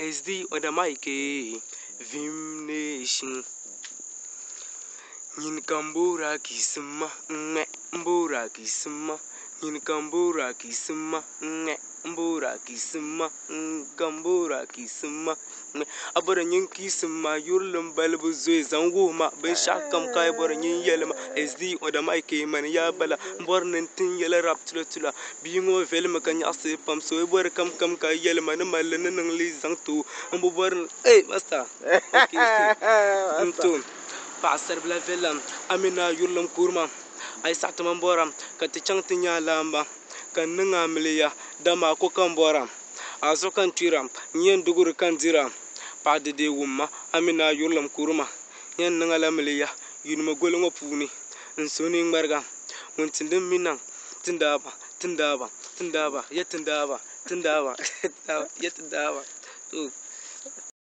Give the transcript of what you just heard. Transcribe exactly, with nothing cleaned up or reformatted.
S D on the mic, Vim Nation. Nin Kambura Kisima, Mbura Kisima, Nin Kambura Kisima, Mbura Kisima, Kambura Kisima. Abora nyin kisima yurlum balbu zois an wuma ben shakam kai bora nyin yelma S D on the mic man ya bala bornin tin yela rap tula tula bingo velma kan yasi pam so bor kam kam kai yelma na malin nan li zangtu ambu bor eh basta okay pasar bla velam amina yurlum kurma ay satman boram kati changtin ya lamba kan ninga miliya dama ko kan boram aso kan tiram nyen dugur kan diram Padi de wumma amina yurlam kurma yan nangala miliya yunuma golongo puni nsoni ngbarga muntindin minang tindaba tindaba tindaba ya tindaba tindaba ya tindaba